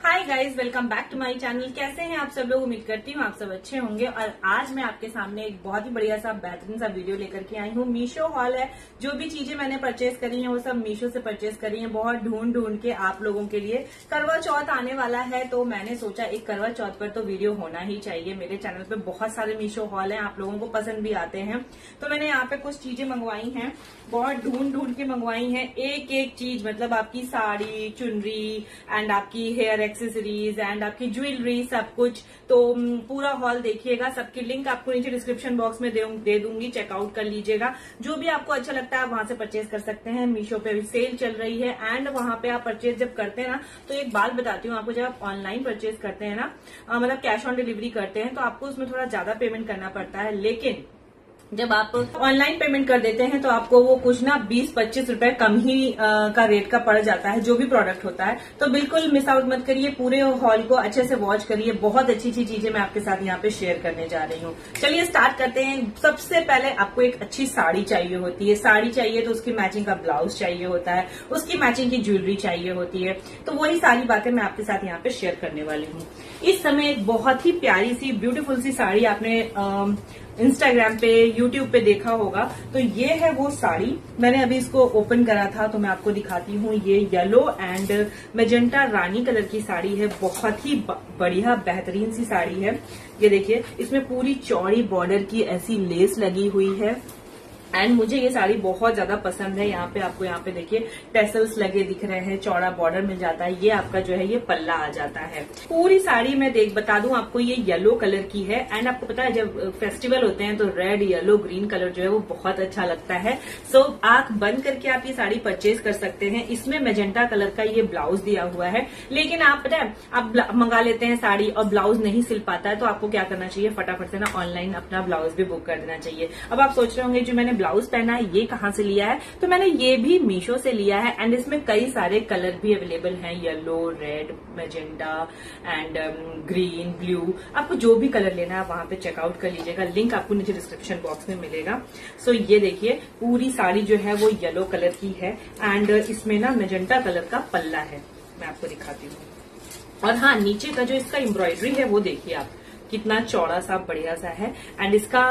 Hi guys, welcome back to my channel. कैसे हैं आप सब लोग? उम्मीद करती हूँ आप सब अच्छे होंगे। और आज मैं आपके सामने एक बहुत ही बढ़िया सा बेहतरीन सा वीडियो लेकर के आई हूँ। मीशो हॉल है। जो भी चीजें मैंने परचेज करी हैं वो सब मीशो से परचेज करी हैं, बहुत ढूंढ ढूंढ के आप लोगों के लिए। करवा चौथ आने वाला है तो मैंने सोचा एक करवा चौथ पर तो वीडियो होना ही चाहिए। मेरे चैनल पे बहुत सारे मीशो हॉल है, आप लोगों को पसंद भी आते हैं। तो मैंने यहाँ पे कुछ चीजें मंगवाई हैं, बहुत ढूंढ ढूंढ के मंगवाई हैं। एक एक चीज, मतलब आपकी साड़ी, चुनरी एंड आपकी हेयर एक्सेसरीज एंड आपकी ज्वेलरी, सब कुछ। तो पूरा हॉल देखिएगा। सबकी लिंक आपको नीचे डिस्क्रिप्शन बॉक्स में दे दूंगी, चेकआउट कर लीजिएगा। जो भी आपको अच्छा लगता है आप वहां से परचेज कर सकते हैं। मीशो पे भी सेल चल रही है एंड वहां पे आप परचेज जब करते हैं ना, तो एक बात बताती हूँ आपको, जब आप ऑनलाइन परचेज करते हैं ना, मतलब कैश ऑन डिलीवरी करते हैं, तो आपको उसमें थोड़ा ज्यादा पेमेंट करना पड़ता है। लेकिन जब आप ऑनलाइन पेमेंट कर देते हैं तो आपको वो कुछ ना 20-25 रुपए कम ही का रेट का पड़ जाता है, जो भी प्रोडक्ट होता है। तो बिल्कुल मिस आउट मत करिए, पूरे हॉल को अच्छे से वॉच करिए। बहुत अच्छी अच्छी चीजें मैं आपके साथ यहाँ पे शेयर करने जा रही हूँ। चलिए स्टार्ट करते हैं। सबसे पहले आपको एक अच्छी साड़ी चाहिए होती है। साड़ी चाहिए तो उसकी मैचिंग का ब्लाउज चाहिए होता है, उसकी मैचिंग की ज्वेलरी चाहिए होती है। तो वही सारी बातें मैं आपके साथ यहाँ पे शेयर करने वाली हूँ। इस समय एक बहुत ही प्यारी सी ब्यूटीफुल सी साड़ी आपने इंस्टाग्राम पे, यूट्यूब पे देखा होगा। तो ये है वो साड़ी। मैंने अभी इसको ओपन करा था तो मैं आपको दिखाती हूँ। ये येलो एंड मैजेंटा रानी कलर की साड़ी है। बहुत ही बढ़िया बेहतरीन सी साड़ी है। ये देखिए, इसमें पूरी चौड़ी बॉर्डर की ऐसी लेस लगी हुई है एंड मुझे ये साड़ी बहुत ज्यादा पसंद है। यहाँ पे आपको, यहाँ पे देखिए टेसल्स लगे दिख रहे हैं, चौड़ा बॉर्डर मिल जाता है। ये आपका जो है ये पल्ला आ जाता है। पूरी साड़ी मैं बता दूं आपको, ये येलो कलर की है एंड आपको पता है जब फेस्टिवल होते हैं तो रेड, येलो, ग्रीन कलर जो है वो बहुत अच्छा लगता है। सो आंख बंद करके आप ये साड़ी परचेज कर सकते हैं। इसमें मैजेंटा कलर का ये ब्लाउज दिया हुआ है। लेकिन आप पता है, आप मंगा लेते हैं साड़ी और ब्लाउज नहीं सिल पाता है, तो आपको क्या करना चाहिए, फटाफट से ना ऑनलाइन अपना ब्लाउज भी बुक कर देना चाहिए। अब आप सोच रहे होंगे जो मैंने ब्लाउज पहना है ये कहां से लिया है, तो मैंने ये भी मीशो से लिया है एंड इसमें कई सारे कलर भी अवेलेबल हैं, yellow, red, magenta and green, blue. आपको जो भी कलर लेना है वहां पे चेकआउट कर लीजिएगा। लिंक आपको नीचे डिस्क्रिप्शन बॉक्स में मिलेगा। सो ये देखिए, पूरी साड़ी जो है वो येलो कलर की है एंड इसमें ना मैजेंटा कलर का पल्ला है। मैं आपको दिखाती हूँ। और हाँ, नीचे का जो इसका एम्ब्रॉयडरी है वो देखिए आप, कितना चौड़ा सा बढ़िया सा है एंड इसका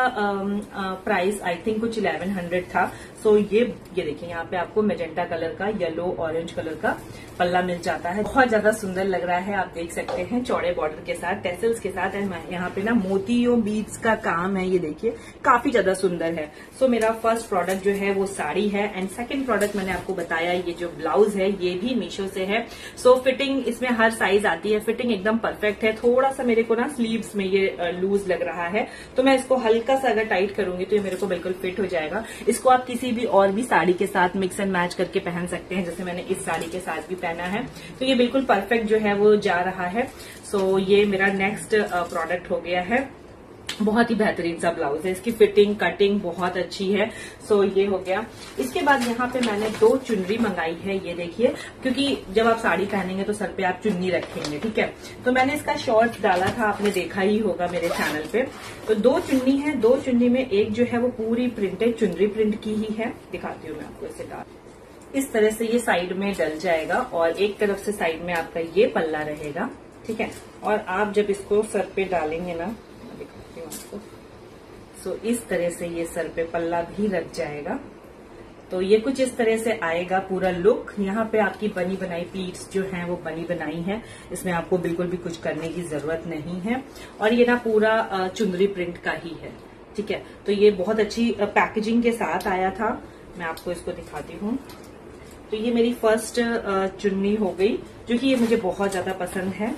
प्राइस आई थिंक कुछ 1100 था। सो ये देखिए, यहाँ पे आपको मैजेंटा कलर का, येलो ऑरेंज कलर का पल्ला मिल जाता है। बहुत ज्यादा सुंदर लग रहा है, आप देख सकते हैं, चौड़े बॉर्डर के साथ, टेसल्स के साथ। एंड यहाँ पे ना मोतियों बीड्स का काम है, ये देखिए काफी ज्यादा सुंदर है। सो मेरा फर्स्ट प्रोडक्ट जो है वो साड़ी है एंड सेकंड प्रोडक्ट मैंने आपको बताया ये जो ब्लाउज है ये भी मीशो से है। सो फिटिंग इसमें हर साइज आती है, फिटिंग एकदम परफेक्ट है। थोड़ा सा मेरे को ना स्लीव्स में ये लूज लग रहा है, तो मैं इसको हल्का सा अगर टाइट करूंगी तो ये मेरे को बिल्कुल फिट हो जाएगा। इसको आप किसी भी और भी साड़ी के साथ मिक्स एंड मैच करके पहन सकते हैं, जैसे मैंने इस साड़ी के साथ भी पहना है। तो ये बिल्कुल परफेक्ट जो है वो जा रहा है। सो ये मेरा नेक्स्ट प्रोडक्ट हो गया है। बहुत ही बेहतरीन सा ब्लाउज है, इसकी फिटिंग, कटिंग बहुत अच्छी है। सो ये हो गया। इसके बाद यहाँ पे मैंने 2 चुनरी मंगाई है, ये देखिए, क्योंकि जब आप साड़ी पहनेंगे तो सर पे आप चुन्नी रखेंगे, ठीक है। तो मैंने इसका शॉर्ट डाला था, आपने देखा ही होगा मेरे चैनल पे। तो 2 चुन्नी है। 2 चुन्नी में एक जो है वो पूरी प्रिंटेड चुनरी प्रिंट की ही है। दिखाती हूँ मैं आपको, इसे डाल इस तरह से ये साइड में डल जाएगा और एक तरफ से साइड में आपका ये पल्ला रहेगा, ठीक है। और आप जब इसको सर पे डालेंगे ना, दिखाती हूँ आपको, सो इस तरह से ये सर पे पल्ला भी लग जाएगा। तो ये कुछ इस तरह से आएगा पूरा लुक। यहाँ पे आपकी बनी बनाई प्लीट्स जो हैं वो बनी बनाई है, इसमें आपको बिल्कुल भी कुछ करने की जरूरत नहीं है। और ये ना पूरा चुंदरी प्रिंट का ही है, ठीक है। तो ये बहुत अच्छी पैकेजिंग के साथ आया था। मैं आपको इसको दिखाती हूँ। तो ये मेरी फर्स्ट चुन्नी हो गई, जो कि ये मुझे बहुत ज्यादा पसंद है।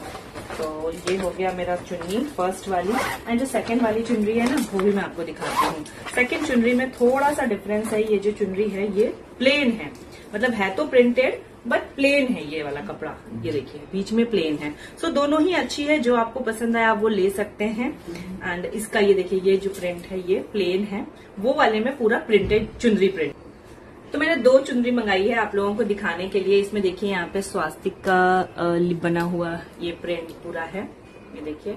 तो ये हो गया मेरा चुन्नी फर्स्ट वाली। एंड जो सेकंड वाली चुनरी है ना, वो भी मैं आपको दिखाती हूँ। सेकंड चुनरी में थोड़ा सा डिफरेंस है। ये जो चुनरी है ये प्लेन है, मतलब है तो प्रिंटेड बट प्लेन है ये वाला कपड़ा। ये देखिए बीच में प्लेन है। सो दोनों ही अच्छी है, जो आपको पसंद आए आप वो ले सकते हैं। एंड इसका ये देखिए, ये जो प्रिंट है ये प्लेन है, वो वाले में पूरा प्रिंटेड चुनरी प्रिंट। तो मैंने 2 चुनरी मंगाई है आप लोगों को दिखाने के लिए। इसमें देखिए यहाँ पे स्वास्तिक का बना हुआ ये प्रिंट पूरा है, ये देखिए।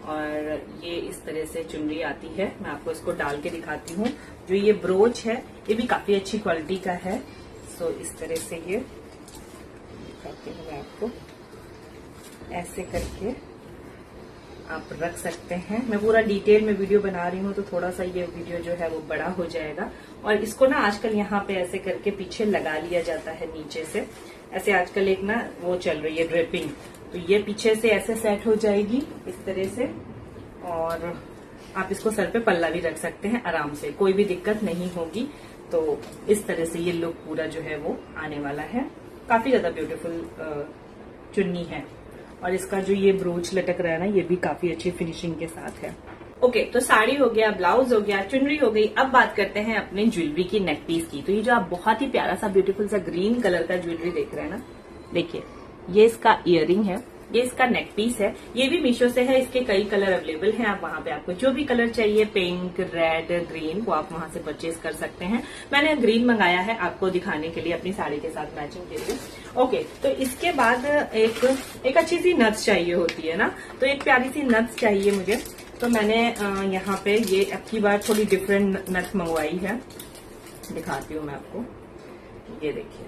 और ये इस तरह से चुनरी आती है। मैं आपको इसको डाल के दिखाती हूँ। जो ये ब्रोच है ये भी काफी अच्छी क्वालिटी का है। सो इस तरह से ये दिखाती हूँ मैं आपको। ऐसे करके आप रख सकते हैं। मैं पूरा डिटेल में वीडियो बना रही हूँ तो थोड़ा सा ये वीडियो जो है वो बड़ा हो जाएगा। और इसको ना आजकल यहाँ पे ऐसे करके पीछे लगा लिया जाता है नीचे से। ऐसे आजकल एक ना वो चल रही है ड्रिपिंग, तो ये पीछे से ऐसे सेट हो जाएगी इस तरह से। और आप इसको सर पे पल्ला भी रख सकते हैं आराम से, कोई भी दिक्कत नहीं होगी। तो इस तरह से ये लुक पूरा जो है वो आने वाला है। काफी ज्यादा ब्यूटीफुल चुन्नी है और इसका जो ये ब्रोच लटक रहा है ना, ये भी काफी अच्छी फिनिशिंग के साथ है। ओके, तो साड़ी हो गया, ब्लाउज हो गया, चुनरी हो गई। अब बात करते हैं अपने ज्वेलरी की, नेक पीस की। तो ये जो आप बहुत ही प्यारा सा ब्यूटीफुल सा ग्रीन कलर का ज्वेलरी देख रहे हैं ना, देखिए ये इसका इयररिंग है, ये इसका नेक पीस है। ये भी मीशो से है, इसके कई कलर अवेलेबल हैं। आप वहां पे आपको जो भी कलर चाहिए, पिंक, रेड, ग्रीन, वो आप वहां से परचेज कर सकते हैं। मैंने ग्रीन मंगाया है आपको दिखाने के लिए, अपनी साड़ी के साथ मैचिंग के लिए। ओके, तो इसके बाद एक अच्छी सी नथ्स चाहिए होती है ना, तो एक प्यारी सी नथ्स चाहिए मुझे। तो मैंने यहाँ पे ये अब की बार थोड़ी डिफरेंट नथ मंगवाई है, दिखाती हूँ मैं आपको। ये देखिए,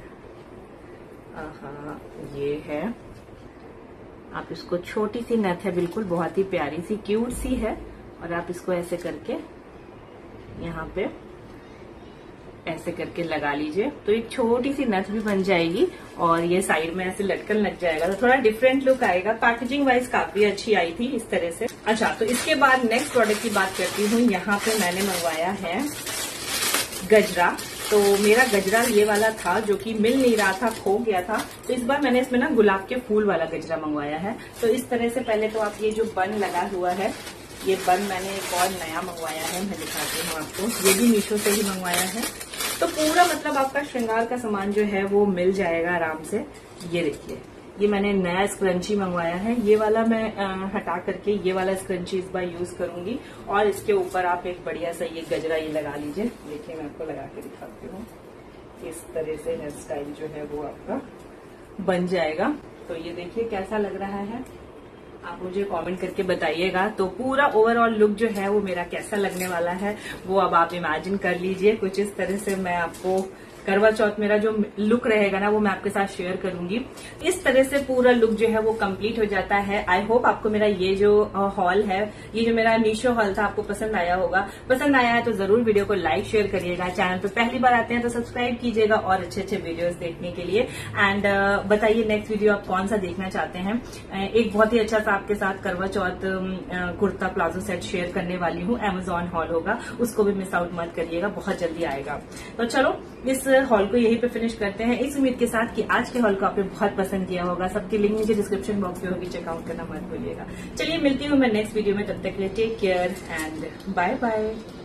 ये है। आप इसको, छोटी सी नथ है बिल्कुल, बहुत ही प्यारी सी क्यूट सी है। और आप इसको ऐसे करके यहाँ पे ऐसे करके लगा लीजिए, तो एक छोटी सी नथ भी बन जाएगी और ये साइड में ऐसे लटकन लग जाएगा, तो थोड़ा डिफरेंट लुक आएगा। पैकेजिंग वाइज काफी अच्छी आई थी इस तरह से। अच्छा, तो इसके बाद नेक्स्ट प्रोडक्ट की बात करती हूँ। यहाँ पे मैंने मंगवाया है गजरा। तो मेरा गजरा ये वाला था जो कि मिल नहीं रहा था, खो गया था। तो इस बार मैंने इसमें ना गुलाब के फूल वाला गजरा मंगवाया है। तो इस तरह से पहले तो आप ये जो बन लगा हुआ है, ये बन मैंने एक और नया मंगवाया है, मैं दिखाती हूँ आपको। ये भी मीशो से ही मंगवाया है। तो पूरा मतलब आपका श्रृंगार का सामान जो है वो मिल जाएगा आराम से। ये देखिए, ये मैंने नया स्क्रंची मंगवाया है। ये वाला मैं हटा करके ये वाला स्क्रंची इस बार यूज करूंगी। और इसके ऊपर आप एक बढ़िया सा ये गजरा ये लगा लीजिए। देखिए, मैं आपको लगा के दिखाती हूँ। इस तरह से हेयर स्टाइल जो है वो आपका बन जाएगा। तो ये देखिए कैसा लग रहा है, आप मुझे कमेंट करके बताइएगा। तो पूरा ओवरऑल लुक जो है वो मेरा कैसा लगने वाला है वो अब आप इमेजिन कर लीजिए। कुछ इस तरह से मैं आपको करवा चौथ मेरा जो लुक रहेगा ना वो मैं आपके साथ शेयर करूंगी। इस तरह से पूरा लुक जो है वो कंप्लीट हो जाता है। आई होप आपको मेरा ये जो हॉल है, ये जो मेरा मीशो हॉल था, आपको पसंद आया होगा। पसंद आया है तो जरूर वीडियो को लाइक शेयर करिएगा। चैनल पे पहली बार आते हैं तो सब्सक्राइब कीजिएगा और अच्छे अच्छे वीडियोस देखने के लिए। एंड बताइए नेक्स्ट वीडियो आप कौन सा देखना चाहते हैं। एक बहुत ही अच्छा सा आपके साथ Karva Chauth kurta palazzo set share करने वाली हूँ। Amazon हॉल होगा, उसको भी मिस आउट मत करिएगा, बहुत जल्दी आएगा। तो चलो इस हॉल को यहीं पे फिनिश करते हैं, इस उम्मीद के साथ कि आज के हॉल को आपने बहुत पसंद किया होगा। सबकी लिंक नीचे डिस्क्रिप्शन बॉक्स में होगी, चेकआउट करना मत भूलिएगा। चलिए मिलती हूँ मैं नेक्स्ट वीडियो में, तब तक के लिए take care and bye bye.